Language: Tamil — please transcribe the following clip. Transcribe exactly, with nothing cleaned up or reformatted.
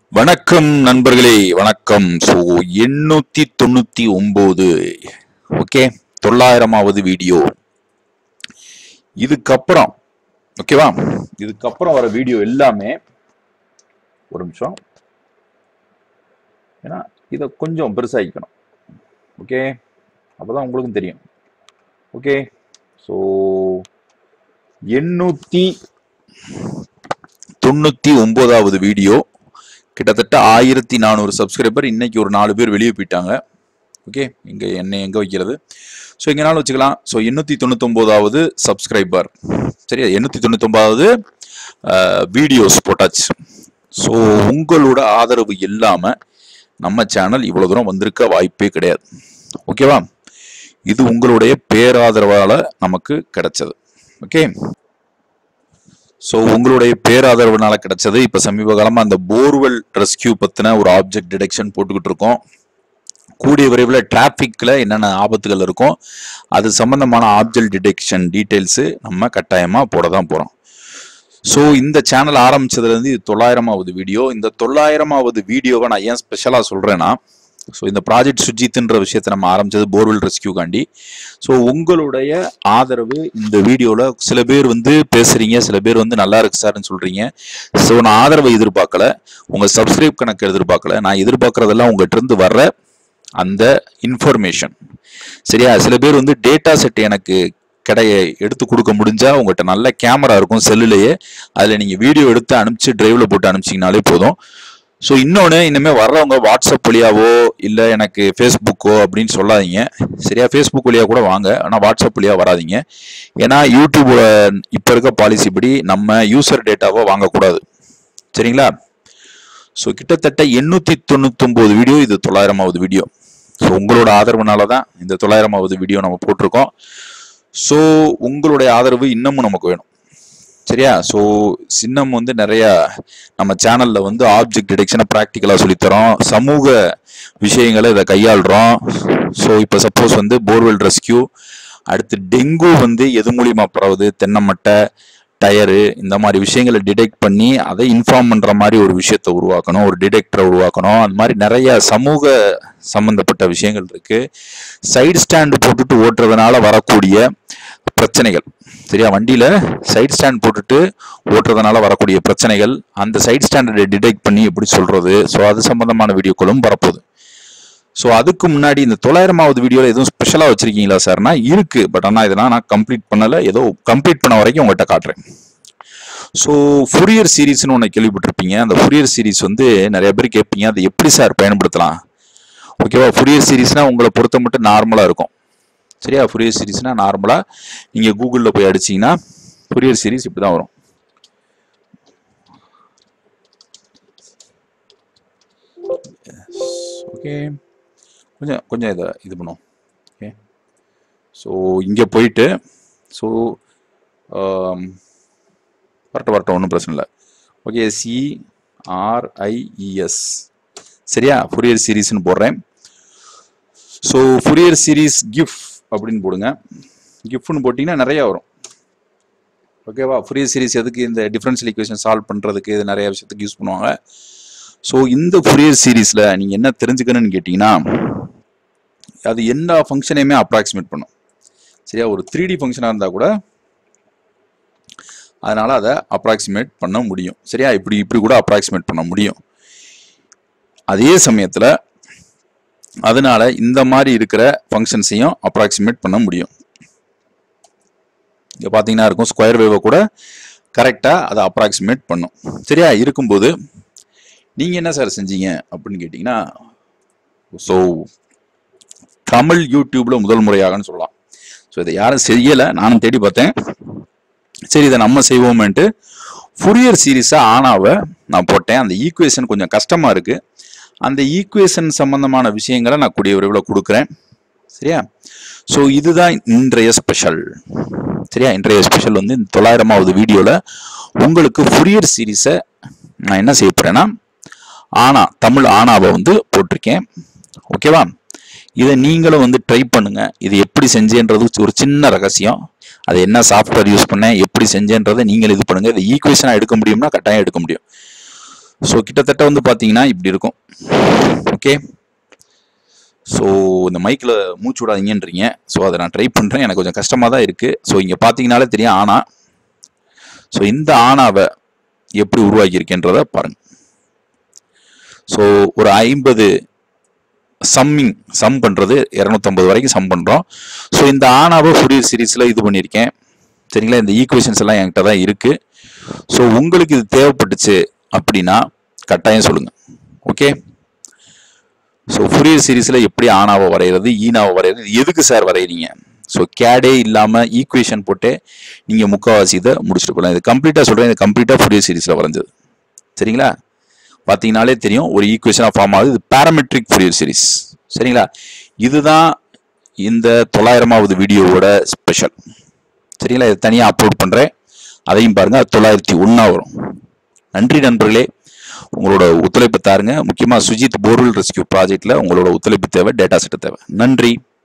வணக்கம் நண்பர்களே, வணக்கம். ஸோ எண்ணூற்றி தொண்ணூற்றி ஒம்பது, ஓகே, தொள்ளாயிரமாவது வீடியோ. இதுக்கப்புறம் ஓகேவா, இதுக்கப்புறம் வர வீடியோ எல்லாமே ஒரு நிமிஷம், ஏன்னா இதை கொஞ்சம் பெருசாகிக்கணும். ஓகே, அப்போதான் உங்களுக்கும் தெரியும். ஓகே, ஸோ எண்ணூற்றி தொண்ணூற்றி ஒம்போதாவது வீடியோ. கிட்டத்தட்ட ஆயிரத்தி நானூறு சப்ஸ்கிரைபர். இன்னைக்கு ஒரு நாலு பேர் வெளியே போயிட்டாங்க. ஓகே, இங்கே என்ன எங்கே வைக்கிறது? ஸோ எங்கேனாலும் வச்சுக்கலாம். ஸோ எண்ணூற்றி தொண்ணூத்தொம்போதாவது சப்ஸ்கிரைபர், சரியா, எண்ணூற்றி தொண்ணூத்தொம்பதாவது வீடியோஸ் போட்டாச்சு. ஸோ உங்களோட ஆதரவு இல்லாமல் நம்ம சேனல் இவ்வளோ தூரம் வந்திருக்க வாய்ப்பே கிடையாது. ஓகேவா, இது உங்களுடைய பேராதரவால் நமக்கு கிடைச்சது. ஓகே, ஸோ உங்களுடைய பேராதரவுனால கிடைச்சது. இப்போ சமீப காலமாக அந்த போர்வெல் ரெஸ்கியூ பற்றின ஒரு ஆப்ஜெக்ட் டிடெக்ஷன் போட்டுக்கிட்டு இருக்கோம். கூடிய விரைவில் டிராஃபிக்கில் என்னென்ன ஆபத்துகள் இருக்கும் அது சம்பந்தமான ஆப்ஜெக்ட் டிடெக்ஷன் டீட்டெயில்ஸு நம்ம கட்டாயமாக போட தான் போகிறோம். ஸோ இந்த சேனல் ஆரம்பித்ததுலேருந்து இது தொள்ளாயிரமாவது வீடியோ. இந்த தொள்ளாயிரமாவது வீடியோவை நான் ஏன் ஸ்பெஷலாக சொல்கிறேன்னா, ஸோ இந்த ப்ராஜெக்ட் சுஜித்ன்ற விஷயத்தை நம்ம ஆரம்பித்தது போர்வெல் ரெஸ்கியூக்காண்டி. ஸோ உங்களுடைய ஆதரவு இந்த வீடியோவில் சில பேர் வந்து பேசுகிறீங்க, சில பேர் வந்து நல்லா இருக்கு சார்ன்னு சொல்கிறீங்க. ஸோ நான் ஆதரவை எதிர்பார்க்கல, உங்கள் சப்ஸ்கிரைப் கணக்கு எதிர்பார்க்கல. நான் எதிர்பார்க்குறதெல்லாம் உங்கள்கிட்ட இருந்து வர்ற அந்த இன்ஃபர்மேஷன், சரியா? சில பேர் வந்து டேட்டா செட் எனக்கு கிடைய எடுத்து கொடுக்க முடிஞ்சா உங்கள்கிட்ட நல்ல கேமரா இருக்கும் செல்லுலேயே, அதில் நீங்கள் வீடியோ எடுத்து அனுப்பிச்சு டிரைவில் போட்டு அனுப்பிச்சிங்கனாலே போதும். ஸோ இன்னொன்று, இனிமேல் வர்றவங்க வாட்ஸ்அப் வழியாவோ இல்லை எனக்கு ஃபேஸ்புக்கோ அப்படின்னு சொல்லாதீங்க, சரியா? ஃபேஸ்புக் வழியாக கூட வாங்க, ஆனால் வாட்ஸ்அப் வழியாக வராதிங்க. ஏன்னா யூடியூபோட இப்போ இருக்க பாலிசி படி நம்ம யூசர் டேட்டாவை வாங்கக்கூடாது, சரிங்களா? ஸோ கிட்டத்தட்ட எண்ணூற்றி தொண்ணூத்தொம்பது வீடியோ, இது தொள்ளாயிரமாவது வீடியோ. ஸோ உங்களோட ஆதரவுனால தான் இந்த தொள்ளாயிரமாவது வீடியோ நம்ம போட்டிருக்கோம். ஸோ உங்களுடைய ஆதரவு இன்னமும் நமக்கு வேணும், சரியா? ஸோ சின்னம் வந்து நிறையா நம்ம சேனலில் வந்து ஆப்ஜெக்ட் டிடெக்ஷனை ப்ராக்டிக்கலாக சொல்லித்தரோம், சமூக விஷயங்களை இதை கையாளுறோம். ஸோ இப்போ சப்போஸ் வந்து போர்வெல் ரெஸ்கியூ, அடுத்து டெங்கு வந்து எது மூலியமா பரவுது, தென்னமட்டை, டயரு, இந்த மாதிரி விஷயங்களை டிடெக்ட் பண்ணி அதை இன்ஃபார்ம் பண்ணுற மாதிரி ஒரு விஷயத்தை உருவாக்கணும், ஒரு டிடெக்டரை உருவாக்கணும். அந்த மாதிரி நிறைய சமூக சம்மந்தப்பட்ட விஷயங்கள் இருக்குது. சைடு ஸ்டாண்டு போட்டுட்டு ஓட்டுறதுனால வரக்கூடிய பிரச்சனைகள், சரியா? வண்டியில் சைட் ஸ்டாண்ட் போட்டுட்டு ஓட்டுறதுனால வரக்கூடிய பிரச்சனைகள், அந்த சைட் ஸ்டாண்டர்டை டிடெக்ட் பண்ணி எப்படி சொல்கிறது, ஸோ அது சம்பந்தமான வீடியோக்களும் வரப்போகுது. ஸோ அதுக்கு முன்னாடி இந்த தொள்ளாயிரமாவது வீடியோவில் எதுவும் ஸ்பெஷலாக வச்சுருக்கீங்களா சார்னா இருக்குது, பட் ஆனால் இதெல்லாம் நான் கம்ப்ளீட் பண்ணலை, ஏதோ கம்ப்ளீட் பண்ண வரைக்கும் உங்கள்கிட்ட காட்டுறேன். ஸோ ஃபுரியர் சீரீஸ்னு ஒன்று கேள்விப்பட்டிருப்பீங்க. அந்த ஃபுரியர் சீரீஸ் வந்து நிறைய பேர் கேட்பீங்க, அதை எப்படி சார் பயன்படுத்தலாம்? ஓகேவா, ஃபுரியர் சீரீஸ்னால் உங்களை பொறுத்த மட்டும் நார்மலாக இருக்கும், சரியா? ஃபுரியர் சீரீஸ்னா நார்மலாக நீங்கள் கூகுளில் போய் அடிச்சிங்கன்னா ஃபுரியர் சீரீஸ் இப்படி தான் வரும். ஓகே, கொஞ்சம் கொஞ்சம் இதை இது பண்ணுவோம். ஓகே, ஸோ இங்கே போயிட்டு, ஸோ வரட்ட வரட்டும், ஒன்றும் பிரச்சனை இல்லை. ஓகே, சிஆர்ஐஇஎஸ், சரியா? ஃபுரியர் சீரீஸ்னு போடுறேன். ஸோ ஃபுரியர் சீரீஸ் கிஃப் அப்படின்னு போடுங்க. கிஃப்ட்னு போட்டிங்கன்னா நிறையா வரும், ஓகேவா? ஃபுரியர் சீரீஸ் எதுக்கு? இந்த டிஃபரன்ஷியல் ஈக்குவேஷன் சால்வ் பண்ணுறதுக்கு, இது நிறைய விஷயத்துக்கு யூஸ் பண்ணுவாங்க. ஸோ இந்த ஃபுரியர் சீரீஸில் நீங்கள் என்ன தெரிஞ்சுக்கணும்னு கேட்டிங்கன்னா, அது எல்லா ஃபங்க்ஷனையுமே அப்ராக்சிமேட் பண்ணும், சரியா? ஒரு த்ரீ டி ஃபங்க்ஷனாக இருந்தால் கூட அதனால் அதை அப்ராக்சிமேட் பண்ண முடியும், சரியா? இப்படி இப்படி கூட அப்ராக்சிமேட் பண்ண முடியும். அதே சமயத்தில் அதனால இந்த மாதிரி இருக்கிற ஃபங்க்ஷன்ஸையும் அப்ராக்சிமேட் பண்ண முடியும். இங்கே பார்த்தீங்கன்னா இருக்கும், ஸ்கொயர் வேவை கூட கரெக்டாக அதை அப்ராக்சிமேட் பண்ணும், சரியா? இருக்கும்போது நீங்கள் என்ன சார் செஞ்சீங்க அப்படின்னு கேட்டிங்கன்னா, ஸோ தமிழ் யூடியூப்பில் முதல் முறையாகன்னு சொல்லலாம். ஸோ இதை யாரும் செய்யலை, நானும் தேடி பார்த்தேன். சரி, இதை நம்ம செய்வோமேன்ட்டு ஃபுரியர் சீரீஸாக ஆனாவை நான் போட்டேன். அந்த ஈக்குவேஷன் கொஞ்சம் கஷ்டமாக இருக்குது, அந்த ஈக்குவேஷன் சம்பந்தமான விஷயங்களை நான் கூடிய விரைவில் கொடுக்குறேன், சரியா? ஸோ இதுதான் இன்றைய ஸ்பெஷல், சரியா? இன்றைய ஸ்பெஷல் வந்து இந்த தொள்ளாயிரமாவது வீடியோவில் உங்களுக்கு ஃபுரியர் சீரீஸை நான் என்ன செய்ய போகிறேன்னா, ஆனா தமிழ் ஆனாவை வந்து போட்டிருக்கேன், ஓகேவா? இதை நீங்களும் வந்து ட்ரை பண்ணுங்க. இது எப்படி செஞ்சேன்றது ஒரு சின்ன ரகசியம், அது என்ன சாஃப்ட்வேர் யூஸ் பண்ணேன், எப்படி செஞ்சேன்றதை நீங்கள் இது பண்ணுங்க. இது ஈக்குவேஷனாக எடுக்க முடியும்னா கட்டாயம் எடுக்க முடியும். ஸோ கிட்டத்தட்ட வந்து பார்த்தீங்கன்னா இப்படி இருக்கும். ஓகே, ஸோ இந்த மைக்கில் மூச்சு விடாதீங்கன்றீங்க. ஸோ அதை நான் ட்ரை பண்ணுறேன், எனக்கு கொஞ்சம் கஷ்டமாக தான் இருக்குது. ஸோ இங்கே பார்த்தீங்கனாலே தெரியும் ஆனா. ஸோ இந்த ஆனாவை எப்படி உருவாக்கியிருக்கேன்றதை பாருங்கள். ஸோ ஒரு ஐம்பது சம்மிங் சம் பண்ணுறது இரநூத்தம்பது வரைக்கும் சம் பண்ணுறோம். ஸோ இந்த ஆனாவை ஃபுரியர் சீரீஸில் இது பண்ணியிருக்கேன். சரிங்களா, இந்த ஈக்குவேஷன்ஸ் எல்லாம் என்கிட்ட தான் இருக்குது. ஸோ உங்களுக்கு இது தேவைப்பட்டுச்சு அப்படின்னா கட்டாயம் சொல்லுங்கள். ஓகே, ஸோ ஃபுரியர் சீரீஸில் எப்படி ஆனாவை வரைகிறது, ஈனாவை வரைகிறது, எதுக்கு சார் வரைகிறீங்க? ஸோ கேடே இல்லாமல் ஈக்குவேஷன் போட்டு நீங்கள் முக்கால்வாசி இதை முடிச்சுட்டு போகலாம். இது கம்ப்ளீட்டாக சொல்கிறேன், இது கம்ப்ளீட்டாக ஃபுரியர் சீரீஸில் வரைஞ்சது. சரிங்களா, பார்த்தீங்கனாலே தெரியும் ஒரு ஈக்குவேஷனாக ஃபார்ம் ஆகுது. இது பேராமெட்ரிக் ஃபுரியர் சீரீஸ். சரிங்களா, இதுதான் இந்த தொள்ளாயிரமாவது வீடியோவோட ஸ்பெஷல். சரிங்களா, இது தனியாக அப்லோட் பண்ணுறேன், அதையும் பாருங்கள். அது தொள்ளாயிரத்தி ஒன்றா வரும். நன்றி நண்பர்களே, உங்களோட ஒத்துழைப்பு தாருங்க. முக்கியமாக சுஜித் போர்வெல் ரெஸ்கியூ ப்ராஜெக்டில் உங்களோட ஒத்துழைப்பு தேவை, டேட்டா செட்டு தேவை. நன்றி.